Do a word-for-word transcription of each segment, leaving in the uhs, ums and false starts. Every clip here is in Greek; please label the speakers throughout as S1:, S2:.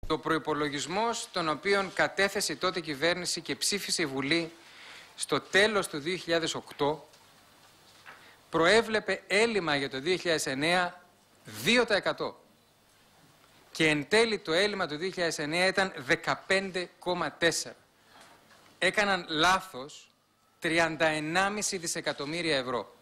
S1: Ο προϋπολογισμός τον οποίον κατέθεσε τότε η κυβέρνηση και ψήφισε η Βουλή στο τέλος του δύο χιλιάδες οκτώ προέβλεπε έλλειμμα για το δύο χιλιάδες εννέα δύο τοις εκατό και εν τέλει το έλλειμμα του δύο χιλιάδες εννέα ήταν δεκαπέντε κόμμα τέσσερα. Έκαναν λάθος τριάντα ενάμιση κόμμα πέντε δισεκατομμύρια ευρώ.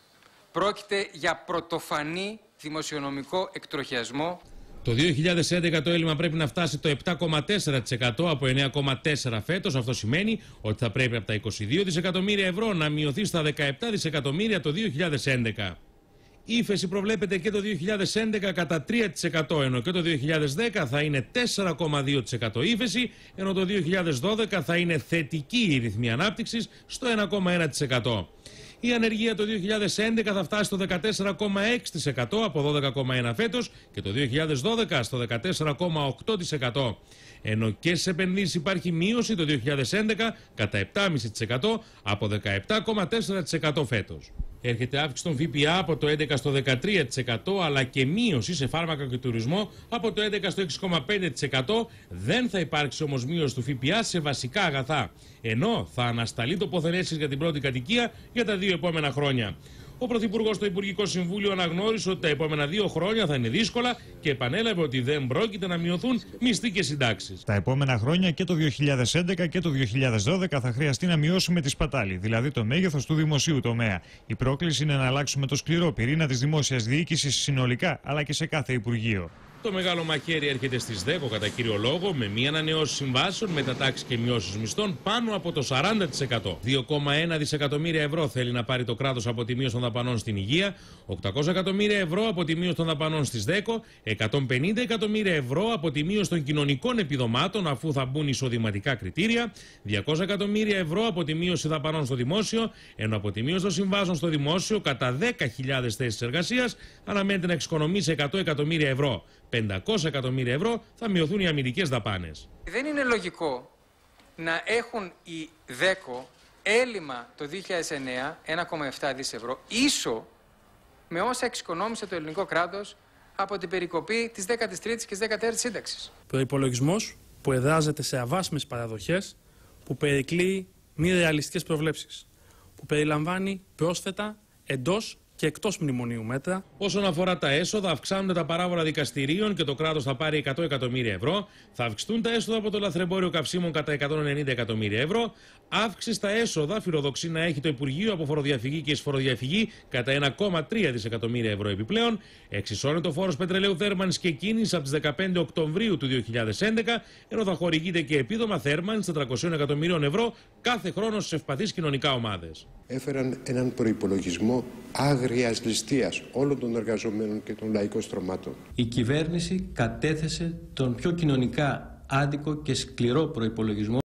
S1: Πρόκειται για πρωτοφανή δημοσιονομικό εκτροχιασμό.
S2: Το δύο χιλιάδες έντεκα το έλλειμμα πρέπει να φτάσει το επτά κόμμα τέσσερα τοις εκατό από εννέα κόμμα τέσσερα τοις εκατό φέτος. Αυτό σημαίνει ότι θα πρέπει από τα είκοσι δύο δισεκατομμύρια ευρώ να μειωθεί στα δεκαεπτά δισεκατομμύρια το δύο χιλιάδες έντεκα. Η ύφεση προβλέπεται και το δύο χιλιάδες έντεκα κατά τρία τοις εκατό, ενώ και το δύο χιλιάδες δέκα θα είναι τέσσερα κόμμα δύο τοις εκατό ύφεση, ενώ το δύο χιλιάδες δώδεκα θα είναι θετική η ρυθμή ανάπτυξης στο ένα κόμμα ένα τοις εκατό. Η ανεργία το δύο χιλιάδες έντεκα θα φτάσει στο δεκατέσσερα κόμμα έξι τοις εκατό από δώδεκα κόμμα ένα τοις εκατό φέτος και το δύο χιλιάδες δώδεκα στο δεκατέσσερα κόμμα οκτώ τοις εκατό. Ενώ και στις επενδύσεις υπάρχει μείωση το δύο χιλιάδες έντεκα κατά επτά κόμμα πέντε τοις εκατό από δεκαεπτά κόμμα τέσσερα τοις εκατό φέτος. Έρχεται αύξηση των ΦΠΑ από το έντεκα στο δεκατρία τοις εκατό αλλά και μείωση σε φάρμακα και τουρισμό από το έντεκα στο έξι κόμμα πέντε τοις εκατό. Δεν θα υπάρξει όμως μείωση του ΦΠΑ σε βασικά αγαθά. Ενώ θα ανασταλεί τοποθετήσεις για την πρώτη κατοικία για τα δύο επόμενα χρόνια. Ο Πρωθυπουργός στο Υπουργικό Συμβούλιο αναγνώρισε ότι τα επόμενα δύο χρόνια θα είναι δύσκολα και επανέλαβε ότι δεν πρόκειται να μειωθούν μισθοί και συντάξεις.
S3: Τα επόμενα χρόνια και το δύο χιλιάδες έντεκα και το δύο χιλιάδες δώδεκα θα χρειαστεί να μειώσουμε τη σπατάλη, δηλαδή το μέγεθος του δημοσίου τομέα. Η πρόκληση είναι να αλλάξουμε το σκληρό πυρήνα της δημόσιας διοίκησης συνολικά, αλλά και σε κάθε Υπουργείο.
S2: Το μεγάλο μαχαίρι έρχεται στις ΔΕΚΟ κατά κύριο λόγο με μία ανανεώση συμβάσεων, μετατάξεις και μειώσεις μισθών πάνω από το σαράντα τοις εκατό. δύο κόμμα ένα δισεκατομμύρια ευρώ θέλει να πάρει το κράτος από τη μείωση των δαπανών στην υγεία, οκτακόσια εκατομμύρια ευρώ από τη μείωση των δαπανών στις ΔΕΚΟ, εκατόν πενήντα εκατομμύρια ευρώ από τη μείωση των κοινωνικών επιδομάτων αφού θα μπουν εισοδηματικά κριτήρια, διακόσια εκατομμύρια ευρώ από τη μείωση δαπανών στο δημόσιο, ενώ από τη μείωση των συμβάσεων στο δημόσιο κατά δέκα χιλιάδες θέσεις εργασίας αναμένεται να εξοικονομήσει εκατό εκατομμύρια ευρώ. πεντακόσια εκατομμύρια ευρώ θα μειωθούν οι αμυντικές δαπάνες.
S1: Δεν είναι λογικό να έχουν οι ΔΕΚΟ έλλειμμα το δύο χιλιάδες εννέα ένα κόμμα επτά δισεκατομμύρια ευρώ ίσο με όσα εξοικονόμησε το ελληνικό κράτος από την περικοπή της δέκατης τρίτης και της δεκατέταρτης σύνταξης.
S4: Προϋπολογισμός που εδράζεται σε αβάσιμες παραδοχές, που περικλείει μη ρεαλιστικές προβλέψεις, που περιλαμβάνει πρόσθετα εντός και εκτός μνημονίου μέτρα.
S2: Όσον αφορά τα έσοδα, αυξάνονται τα παράβολα δικαστηρίων και το κράτος θα πάρει εκατό εκατομμύρια ευρώ. Θα αυξηθούν τα έσοδα από το λαθρεμπόριο καυσίμων κατά εκατόν ενενήντα εκατομμύρια ευρώ. Αύξηση στα έσοδα φιλοδοξεί να έχει το Υπουργείο από φοροδιαφυγή και εισφοροδιαφυγή κατά ένα κόμμα τρία δισεκατομμύρια ευρώ επιπλέον. Εξισώνεται ο φόρος πετρελαίου θέρμανσης και κίνησης από τις δεκαπέντε Οκτωβρίου του δύο χιλιάδες έντεκα, ενώ θα χορηγείται και επίδομα θέρμανσης τετρακόσια εκατομμυρίων ευρώ κάθε χρόνο στις ευπαθείς κοινωνικά ομάδες.
S5: Έφεραν έναν προϋπολογισμό άγριας ληστείας όλων των εργαζομένων και των λαϊκών στρωμάτων.
S6: Η κυβέρνηση κατέθεσε τον πιο κοινωνικά άδικο και σκληρό προϋπολογισμό